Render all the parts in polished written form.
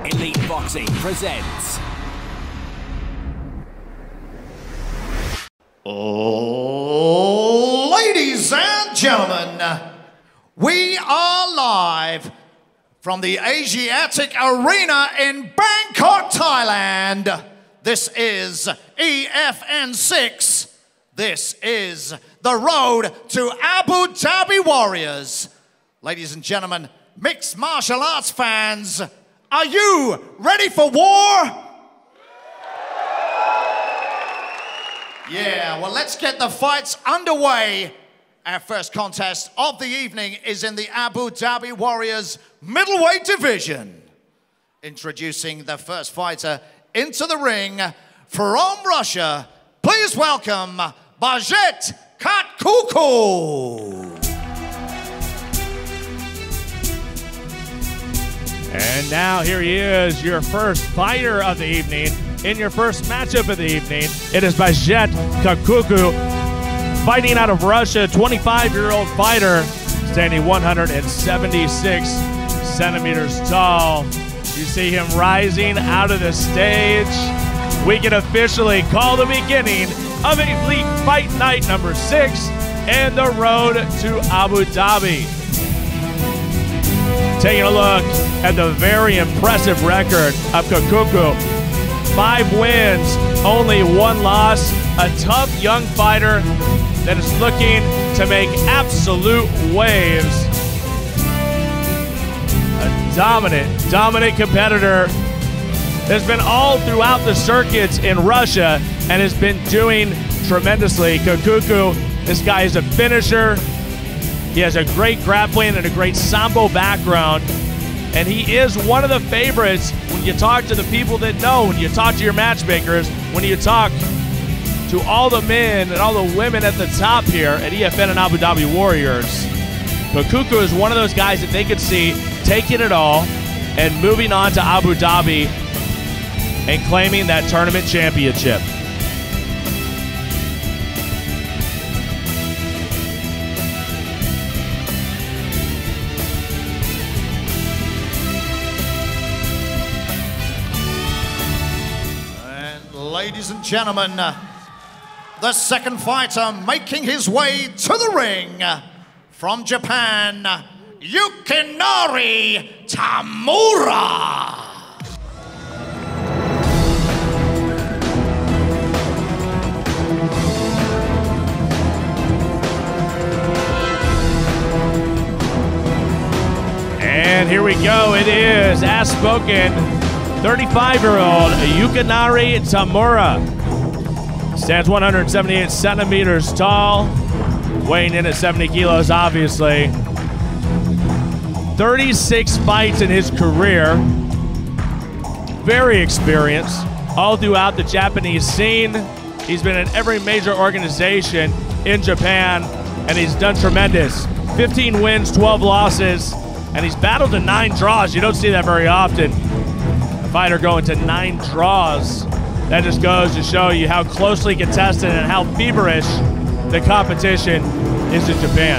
Elite Boxing presents. Ladies and gentlemen, we are live from the Asiatic Arena in Bangkok, Thailand. This is EFN 6. This is the road to Abu Dhabi Warriors. Ladies and gentlemen, mixed martial arts fans, are you ready for war? Yeah, well, let's get the fights underway. Our first contest of the evening is in the Abu Dhabi Warriors middleweight division. Introducing the first fighter into the ring from Russia, please welcome Khatkhokhu. And now here he is, your first fighter of the evening. In your first matchup of the evening, it is Khatkhokhu, fighting out of Russia, 25-year-old fighter, standing 176 centimeters tall. You see him rising out of the stage. We can officially call the beginning of Elite Fight Night number 6 and the road to Abu Dhabi. Taking a look at the very impressive record of Khatkhokhu. 5 wins, only 1 loss. A tough young fighter that is looking to make absolute waves. A dominant competitor has been all throughout the circuits in Russia and has been doing tremendously. Khatkhokhu, this guy is a finisher. He has a great grappling and a great sambo background. And he is one of the favorites when you talk to the people that know, when you talk to your matchmakers, when you talk to all the men and all the women at the top here at EFN and Abu Dhabi Warriors. Khatkhokhu is one of those guys that they could see taking it all and moving on to Abu Dhabi and claiming that tournament championship. Ladies and gentlemen, the second fighter making his way to the ring from Japan, Yukinari Tamura. And here we go. It is, as spoken, 35-year-old Yukinari Tamura. Stands 178 centimeters tall, weighing in at 70 kilos, obviously. 36 fights in his career. Very experienced, all throughout the Japanese scene. He's been in every major organization in Japan, and he's done tremendous. 15 wins, 12 losses, and he's battled to 9 draws. You don't see that very often. Fighter going to 9 draws. That just goes to show you how closely contested and how feverish the competition is in Japan.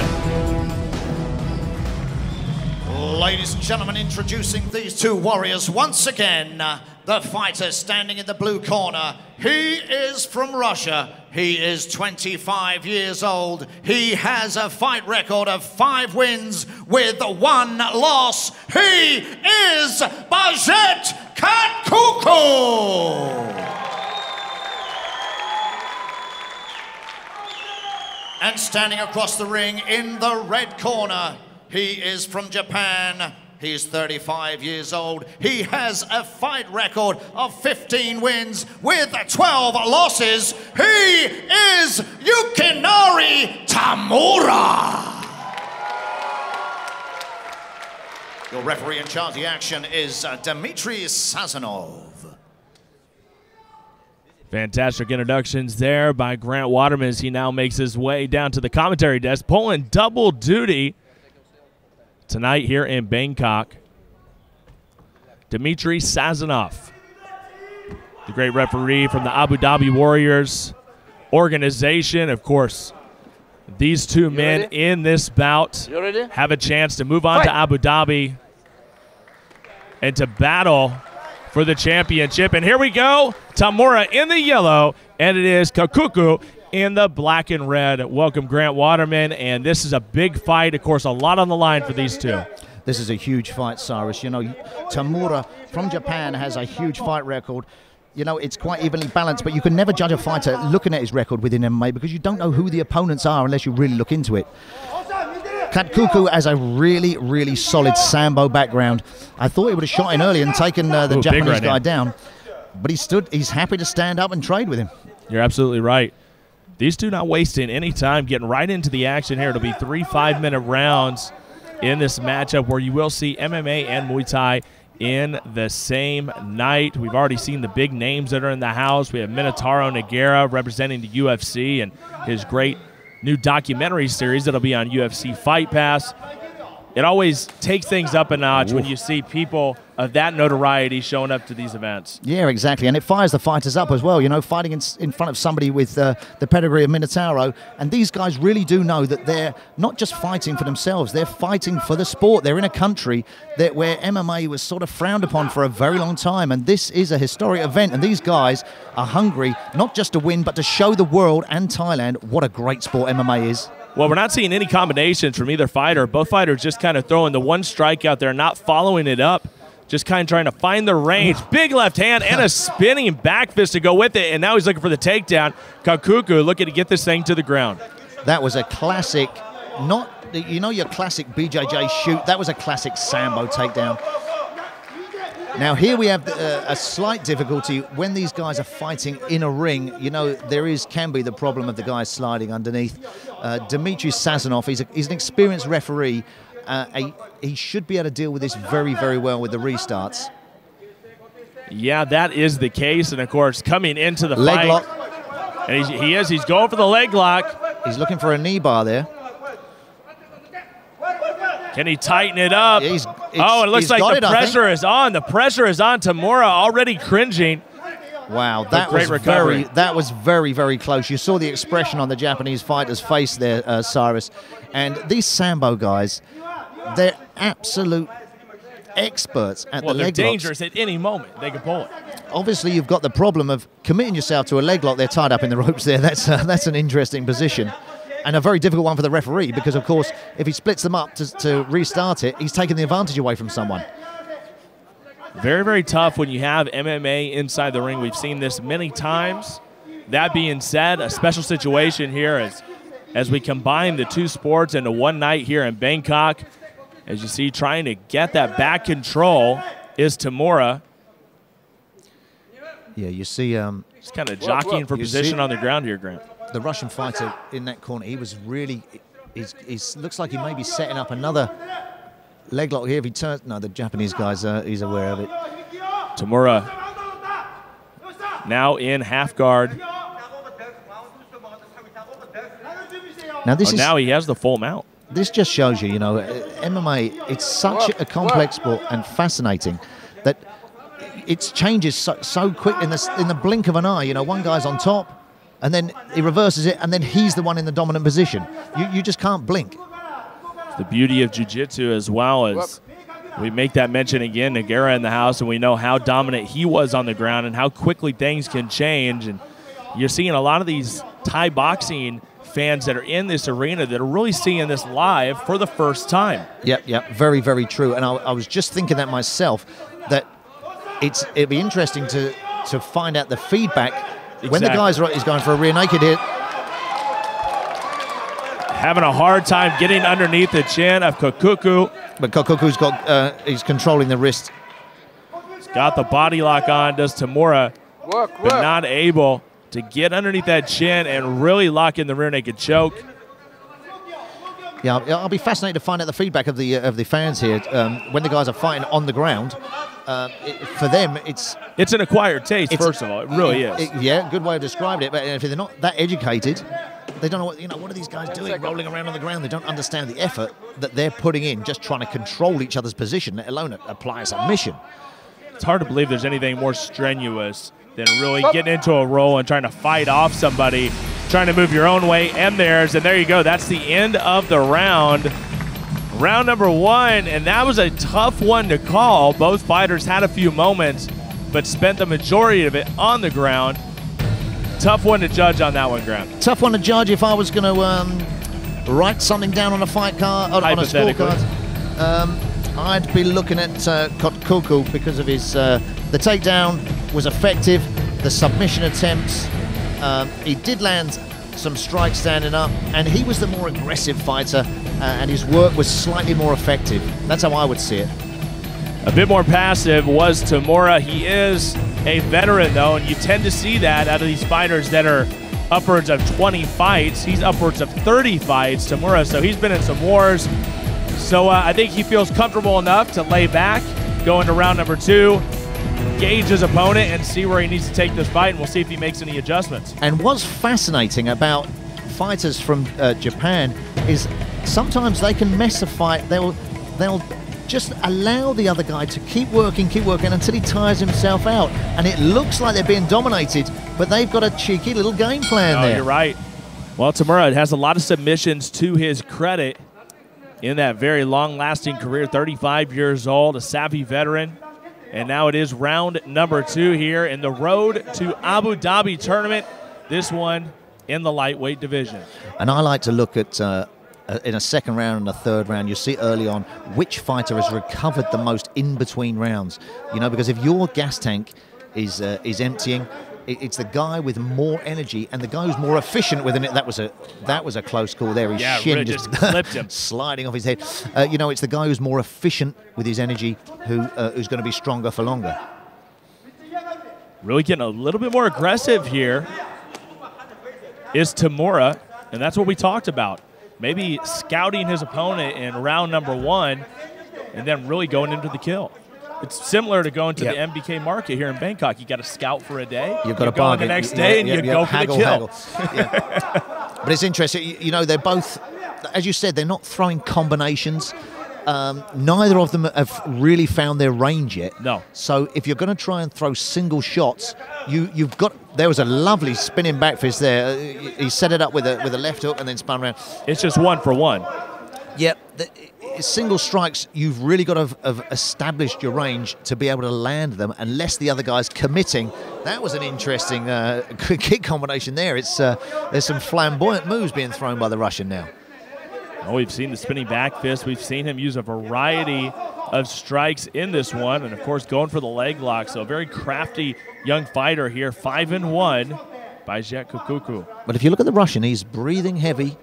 Ladies and gentlemen, introducing these 2 warriors once again. The fighter standing in the blue corner. He is from Russia. He is 25 years old. He has a fight record of 5 wins with 1 loss. He is Khatkhokhu. And standing across the ring in the red corner, he is from Japan. He's 35 years old. He has a fight record of 15 wins with 12 losses. He is Yukinari Tamura. Your referee in charge of the action is Dmitry Sazonov. Fantastic introductions there by Grant Waterman as he now makes his way down to the commentary desk, pulling double duty tonight here in Bangkok. Dmitry Sazonov, the great referee from the Abu Dhabi Warriors organization. Of course, these 2 men in this bout have a chance to move on to Abu Dhabi and to battle for the championship. And here we go, Tamura in the yellow, and it is Khatkhokhu in the black and red. Welcome, Grant Waterman, and this is a big fight. Of course, a lot on the line for these two. This is a huge fight, Cyrus. You know, Tamura from Japan has a huge fight record. You know, it's quite evenly balanced, but you can never judge a fighter looking at his record within MMA because you don't know who the opponents are unless you really look into it. Khatkhokhu has a really, really solid Sambo background. I thought he would have shot in early and taken the Japanese guy down, but he's happy to stand up and trade with him. You're absolutely right. These two not wasting any time, getting right into the action here. It'll be 3 5-minute rounds in this matchup where you will see MMA and Muay Thai in the same night. We've already seen the big names that are in the house. We have Minotauro Nogueira representing the UFC and his great new documentary series that'll be on UFC Fight Pass. It always takes things up a notch when you see people of that notoriety showing up to these events. Yeah, exactly. And it fires the fighters up as well, you know, fighting in front of somebody with the pedigree of Minotauro. And these guys really do know that they're not just fighting for themselves, they're fighting for the sport. They're in a country where MMA was sort of frowned upon for a very long time. And this is a historic event. And these guys are hungry, not just to win, but to show the world and Thailand what a great sport MMA is. Well, we're not seeing any combinations from either fighter. Both fighters just kind of throwing the one strike out there, not following it up, just kind of trying to find the range. Big left hand and a spinning back fist to go with it, and now he's looking for the takedown. Khatkhokhu looking to get this thing to the ground. That was a classic, not, you know, your classic BJJ shoot. That was a classic Sambo takedown. Now here we have a slight difficulty when these guys are fighting in a ring. You know, can be the problem of the guys sliding underneath. Dmitry Sazonov, he's an experienced referee. He should be able to deal with this very, very well with the restarts. Yeah, that is the case. And, of course, coming into the leg fight. Lock. And he's going for the leg lock. He's looking for a knee bar there. Can he tighten it up? Yeah, it looks like the pressure is on. The pressure is on. Tamura already cringing. Wow, that was very, very close. You saw the expression on the Japanese fighter's face there, Cyrus. And these Sambo guys, they're absolute experts at the leg locks. They're dangerous at any moment. They can pull it. Obviously, you've got the problem of committing yourself to a leg lock. They're tied up in the ropes there. That's an interesting position. And a very difficult one for the referee because, of course, if he splits them up to restart it, he's taking the advantage away from someone. Very, very tough when you have MMA inside the ring. We've seen this many times. That being said, a special situation here as we combine the two sports into one night here in Bangkok. As you see, trying to get that back control is Tamura. Yeah, you see... He's kind of jockeying for position on the ground here, Grant. The Russian fighter in that corner, he was really... looks like he may be setting up another leg lock here if he turns... No, the Japanese guy's he's aware of it. Tamura now in half guard. Now he has the full mount. This just shows you, you know, MMA, it's such a complex sport and fascinating that it changes so quick in the blink of an eye. You know, one guy's on top, and then he reverses it, and then he's the one in the dominant position. You just can't blink. The beauty of jiu-jitsu as well as we make that mention again, Nogueira in the house, and we know how dominant he was on the ground and how quickly things can change. And you're seeing a lot of these Thai boxing fans that are in this arena that are really seeing this live for the first time. Yep, very, very true. And I was just thinking that myself, that it'd be interesting to find out the feedback. Exactly. When the guy's he's going for a rear naked here. Having a hard time getting underneath the chin of Khatkhokhu. But Khatkhokhu's got, he's controlling the wrist. He's got the body lock on, does Tamura, but not able to get underneath that chin and really lock in the rear naked choke. Yeah, I'll be fascinated to find out the feedback of the fans here when the guys are fighting on the ground. For them, it's an acquired taste. First of all, it really is. Yeah, good way of describing it. But if they're not that educated, they don't know what are these guys doing, rolling around on the ground. They don't understand the effort that they're putting in, just trying to control each other's position, let alone apply a submission. It's hard to believe there's anything more strenuous than really getting into a roll and trying to fight off somebody, trying to move your own way and theirs. And there you go. That's the end of the round. Round number one, and that was a tough one to call. Both fighters had a few moments but spent the majority of it on the ground. Tough one to judge on that one, Grant. Tough one to judge. If I was going to write something down on a fight card, on a scorecard, I'd be looking at Khatkhokhu because of his the takedown was effective, the submission attempts. He did land some strikes standing up, and he was the more aggressive fighter, and his work was slightly more effective. That's how I would see it. A bit more passive was Tamura. He is a veteran, though, and you tend to see that out of these fighters that are upwards of 20 fights. He's upwards of 30 fights, Tamura, so he's been in some wars. So I think he feels comfortable enough to lay back, go into round number 2, gauge his opponent, and see where he needs to take this fight, and we'll see if he makes any adjustments. And what's fascinating about fighters from Japan is sometimes they can mess a fight. They'll just allow the other guy to keep working until he tires himself out. And it looks like they're being dominated, but they've got a cheeky little game plan there. You're right. Well, Tamura has a lot of submissions to his credit in that very long-lasting career, 35 years old, a savvy veteran. And now it is round number 2 here in the road to Abu Dhabi tournament, this one in the lightweight division. And I like to look at, in a second round and a third round, you see early on which fighter has recovered the most in between rounds. You know, because if your gas tank is emptying, it's the guy with more energy and the guy who's more efficient within it. That was a close call there. His shin just clipped him, sliding off his head. You know, it's the guy who's more efficient with his energy who's going to be stronger for longer. Really getting a little bit more aggressive here is Tamura, and that's what we talked about. Maybe scouting his opponent in round number 1 and then really going into the kill. It's similar to going to the MBK market here in Bangkok. You got to scout for a day. You've got to go the next day, and you go for the kill. But it's interesting. You know, they're both, as you said, they're not throwing combinations. Neither of them have really found their range yet. No. So if you're going to try and throw single shots, you've got. There was a lovely spinning back fist there. He set it up with a left hook and then spun around. It's just 1 for 1. Yep. Single strikes, you've really got to have established your range to be able to land them unless the other guy's committing. That was an interesting kick combination there. There's some flamboyant moves being thrown by the Russian now. Oh, we've seen the spinning back fist. We've seen him use a variety of strikes in this one, and of course going for the leg lock. So a very crafty young fighter here, 5-1 by Khatkhokhu. But if you look at the Russian, he's breathing heavy.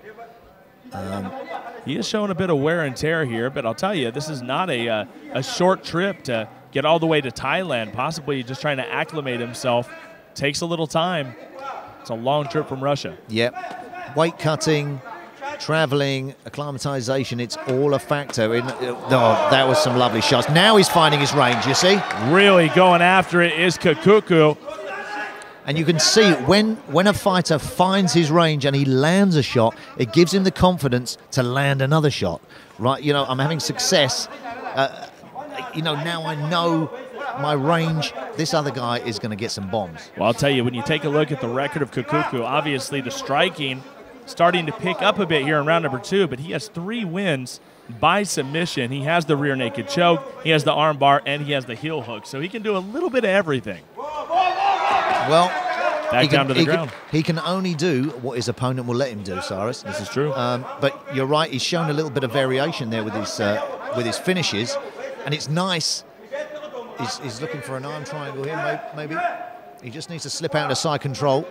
He is showing a bit of wear and tear here, but I'll tell you, this is not a short trip to get all the way to Thailand, possibly just trying to acclimate himself. Takes a little time. It's a long trip from Russia. Yep. Weight cutting, traveling, acclimatization, it's all a factor. That was some lovely shots. Now he's finding his range, you see? Really going after it is Khatkhokhu. And you can see when a fighter finds his range and he lands a shot, it gives him the confidence to land another shot, right? You know, I'm having success. You know, now I know my range. This other guy is going to get some bombs. Well, I'll tell you, when you take a look at the record of Khatkhokhu, obviously the striking starting to pick up a bit here in round number 2, but he has 3 wins by submission. He has the rear naked choke, he has the arm bar, and he has the heel hook. So he can do a little bit of everything. Well, back down to the ground. He can only do what his opponent will let him do, Cyrus. This is true. But you're right, he's shown a little bit of variation there with his finishes, and it's nice. He's looking for an arm triangle here, maybe. He just needs to slip out of side control.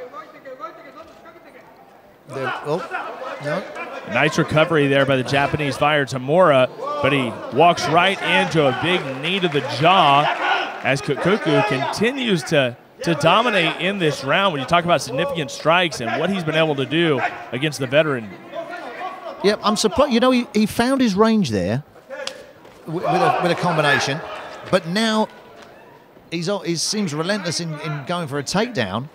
There, oh, no. Nice recovery there by the Japanese fighter Tamura, but he walks right into a big knee to the jaw as Khatkhokhu continues to dominate in this round. When you talk about significant strikes and what he's been able to do against the veteran. Yep, I'm surprised. You know, he found his range there with a combination, but now he seems relentless in going for a takedown.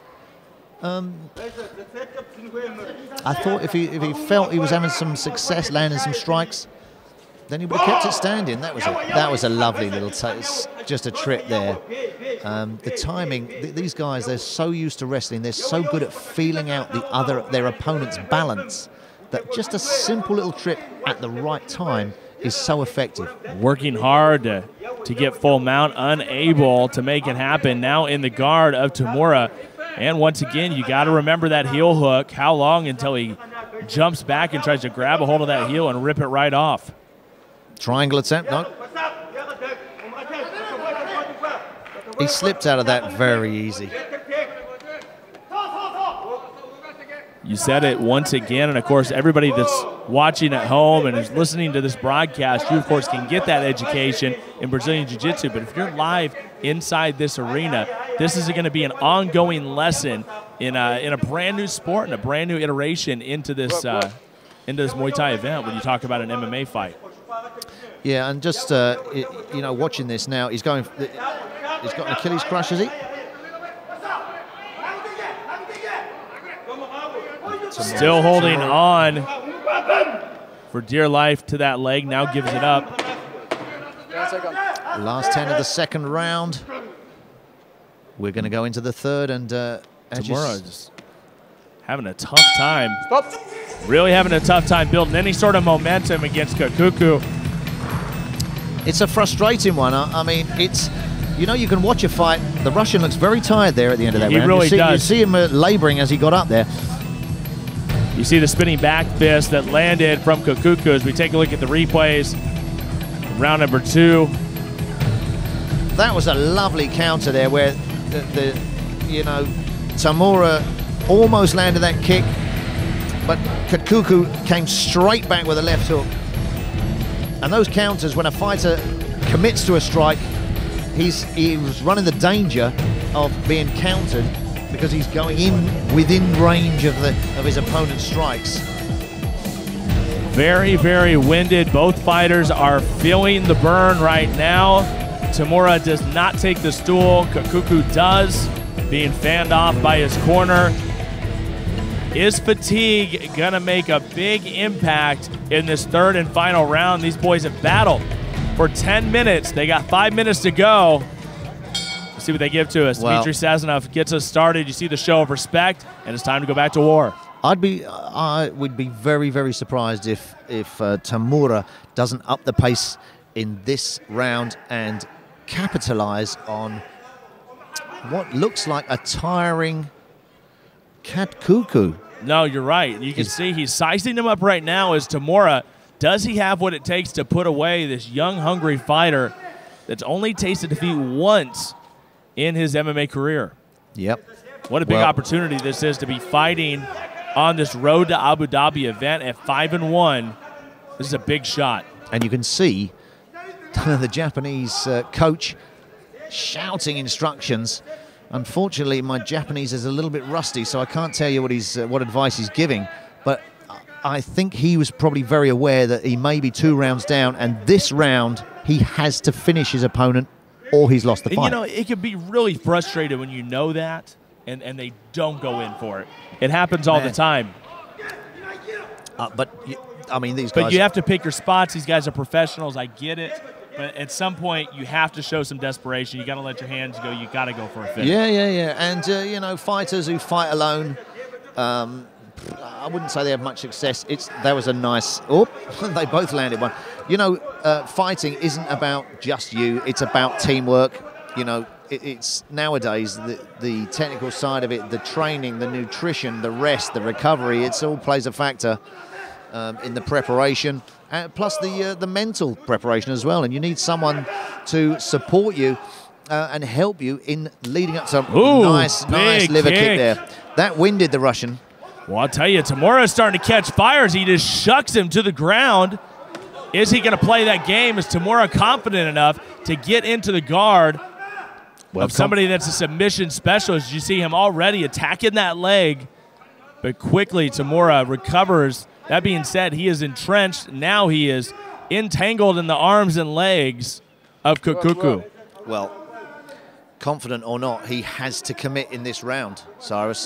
I thought if he felt he was having some success landing some strikes, then he would have kept it standing. That was a lovely little just a trip there. The timing, these guys, they're so used to wrestling, they're so good at feeling out their opponent's balance that just a simple little trip at the right time is so effective. Working hard to to get full mount, unable to make it happen. Now in the guard of Tamura. And once again, you got to remember that heel hook. How long until he jumps back and tries to grab a hold of that heel and rip it right off? Triangle attempt, no. He slipped out of that very easy. You said it once again, and of course, everybody that's watching at home and is listening to this broadcast, you of course can get that education in Brazilian Jiu-Jitsu, but if you're live inside this arena, this is going to be an ongoing lesson in a brand new sport and a brand new iteration into this Muay Thai event when you talk about an MMA fight. Yeah, and just, you know, watching this now, he's got an Achilles crush, is he? Still holding on for dear life to that leg, now gives it up. Last 10 of the second round. We're going to go into the third, and Tamura just having a tough time. Really having a tough time building any sort of momentum against Khatkhokhu. It's a frustrating one. I mean, it's, you know, you can watch a fight. The Russian looks very tired there at the end of that round. He really does. You see him laboring as he got up there. You see the spinning back fist that landed from Khatkhokhu as we take a look at the replays. Round number 2. That was a lovely counter there where you know, Tamura almost landed that kick, but Khatkhokhu came straight back with a left hook. And those counters, when a fighter commits to a strike, he was running the danger of being countered because he's going in within range of his opponent's strikes. Very, very winded. Both fighters are feeling the burn right now. Tamura does not take the stool. Khatkhokhu does, being fanned off by his corner. Is fatigue going to make a big impact in this third and final round? These boys have battled for 10 minutes. They got 5 minutes to go. Let's see what they give to us. Well, Dmitry Sazonov gets us started. You see the show of respect, and it's time to go back to war. I would be very, very surprised if Tamura doesn't up the pace in this round and capitalize on what looks like a tiring Khatkhokhu. No, you're right. You can see he's sizing him up right now as Tamura. Does he have what it takes to put away this young, hungry fighter that's only tasted defeat once in his MMA career? Yep. What a big opportunity this is to be fighting on this road to Abu Dhabi event at 5-1. This is a big shot. And you can see the Japanese coach shouting instructions. Unfortunately, my Japanese is a little bit rusty, so I can't tell you what advice he's giving. But I think he was probably very aware that he may be 2 rounds down, and this round he has to finish his opponent or he's lost the fight. And, you know, it can be really frustrating when you know that and they don't go in for it. It happens all the time. I mean, these guys... But you have to pick your spots. These guys are professionals. I get it. But at some point, you have to show some desperation. You got to let your hands go. You got to go for a finish. Yeah. And, you know, fighters who fight alone, I wouldn't say they have much success. That was a nice... Oh, they both landed one. You know, fighting isn't about just you. It's about teamwork. You know, it's nowadays the technical side of it, the training, the nutrition, the rest, the recovery, it all plays a factor in the preparation, plus the mental preparation as well. And you need someone to support you and help you in leading up to nice liver kick there. That winded the Russian. Well, I'll tell you, Tamura's starting to catch fires. He just shucks him to the ground. Is he going to play that game? Is Tamura confident enough to get into the guard of somebody that's a submission specialist? You see him already attacking that leg, but quickly Tamura recovers. That being said, he is entrenched. Now he is entangled in the arms and legs of Khatkhokhu. Well, confident or not, he has to commit in this round, Cyrus.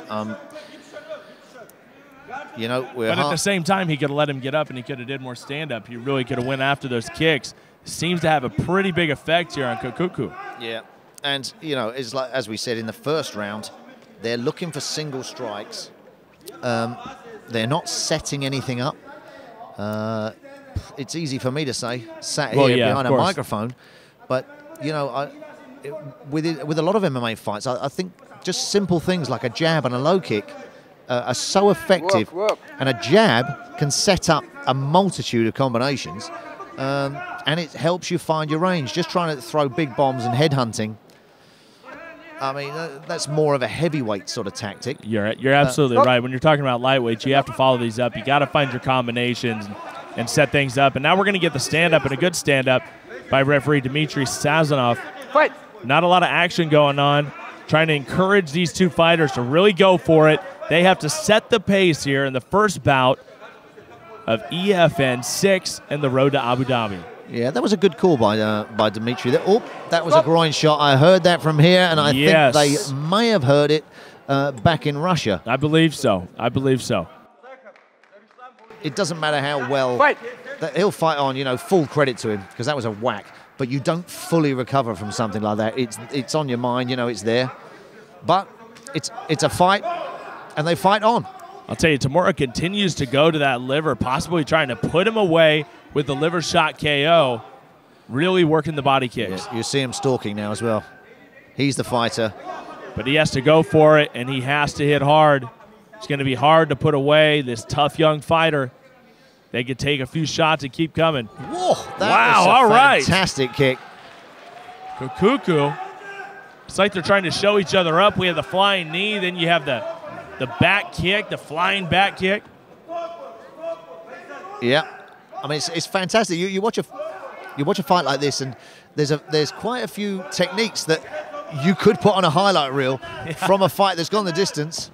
You know, but at the same time, he could have let him get up and he could have did more stand-up. He really could have went after those kicks. Seems to have a pretty big effect here on Khatkhokhu. Yeah, and, you know, it's like, as we said in the first round, they're looking for single strikes. They're not setting anything up. It's easy for me to say, sat here behind a microphone, but you know, with a lot of MMA fights, I think just simple things like a jab and a low kick are so effective, and a jab can set up a multitude of combinations, and it helps you find your range. Just trying to throw big bombs and headhunting, I mean, that's more of a heavyweight sort of tactic. You're absolutely right. When you're talking about lightweights, you have to follow these up. You got to find your combinations and set things up. And now we're going to get the stand-up, and a good stand-up by referee Dmitry Sazonov. Fight. Not a lot of action going on. Trying to encourage these two fighters to really go for it. They have to set the pace here in the first bout of EFN 6 and the road to Abu Dhabi. Yeah, that was a good call by Dmitry. Oh, that was a groin shot. I heard that from here, and I think they may have heard it back in Russia. I believe so. I believe so. It doesn't matter how well he'll fight on. You know, full credit to him, because that was a whack. But you don't fully recover from something like that. It's on your mind. You know, it's there. But it's a fight, and they fight on. I'll tell you, Tamura continues to go to that liver, possibly trying to put him away with the liver shot KO, really working the body kicks. Yeah, you see him stalking now as well. He's the fighter. But he has to go for it, and he has to hit hard. It's going to be hard to put away this tough young fighter. They could take a few shots and keep coming. Whoa, that was a fantastic kick. Khatkhokhu, it's like they're trying to show each other up. We have the flying knee, then you have the back kick, the flying back kick. Yeah. I mean, it's fantastic. You watch a fight like this, and there's quite a few techniques that you could put on a highlight reel from a fight that's gone the distance.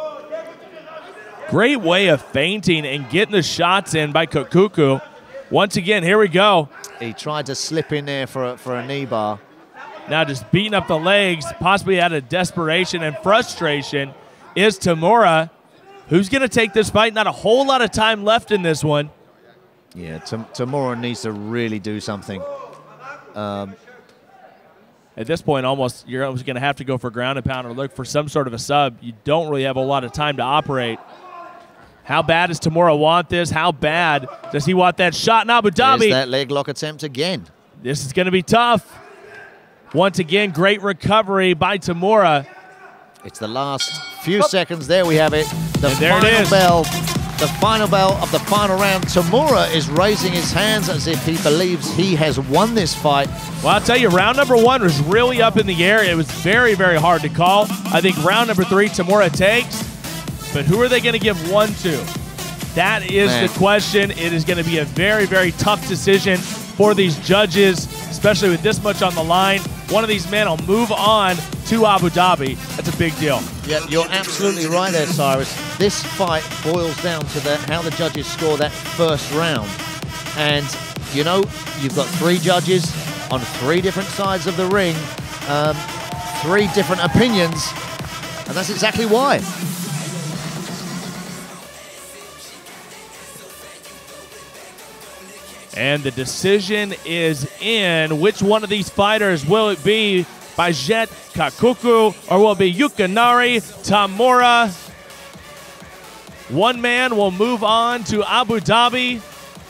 Great way of feinting and getting the shots in by Khatkhokhu. Once again, here we go. He tried to slip in there for a knee bar. Now just beating up the legs, possibly out of desperation and frustration, is Tamura, who's going to take this fight. Not a whole lot of time left in this one. Yeah, Tamura needs to really do something. At this point, you're almost going to have to go for ground and pound or look for some sort of a sub. You don't really have a lot of time to operate. How bad does Tamura want this? How bad does he want that shot in Abu Dhabi? There's that leg lock attempt again. This is going to be tough. Once again, great recovery by Tamura. It's the last few seconds. There we have it. The final bell of the final round. Tamura is raising his hands as if he believes he has won this fight. Well, I'll tell you, round number 1 was really up in the air. It was very, very hard to call. I think round number 3, Tamura takes. But who are they going to give 1 to? That is the question. It is going to be a very, very tough decision for these judges, especially with this much on the line. One of these men will move on to Abu Dhabi. That's a big deal. Yeah, you're absolutely right there, Cyrus. This fight boils down to how the judges score that first round. And, you know, you've got 3 judges on 3 different sides of the ring, 3 different opinions, and that's exactly why. And the decision is in. Which one of these fighters will it be? Bajet Khatkhokhu, or will it be Yukinari Tamura? One man will move on to Abu Dhabi.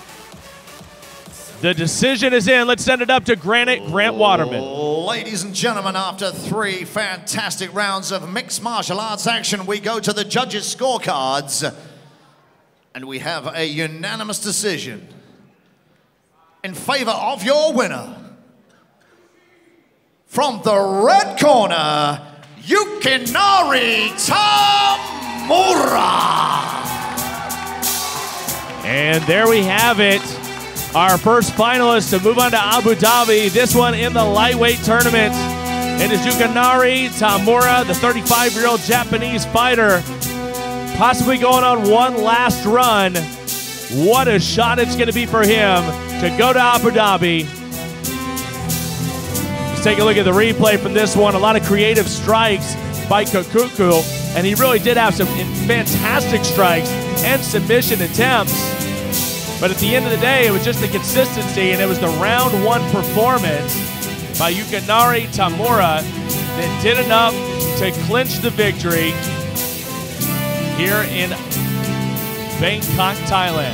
The decision is in. Let's send it up to Grant Waterman. Ladies and gentlemen, after 3 fantastic rounds of mixed martial arts action, we go to the judges' scorecards. And we have a unanimous decision in favor of your winner. From the red corner, Yukinari Tamura. And there we have it. Our first finalist to move on to Abu Dhabi, this one in the lightweight tournament. It is Yukinari Tamura, the 35-year-old Japanese fighter, possibly going on one last run. What a shot it's going to be for him to go to Abu Dhabi. Let's take a look at the replay from this one. A lot of creative strikes by Khatkhokhu, and he really did have some fantastic strikes and submission attempts. But at the end of the day, it was just the consistency, and it was the round 1 performance by Yukinari Tamura that did enough to clinch the victory here in Bangkok, Thailand.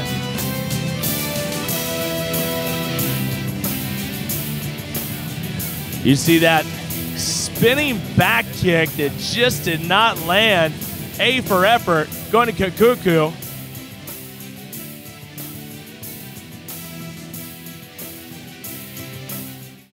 You see that spinning back kick that just did not land. A for effort, going to Khatkhokhu.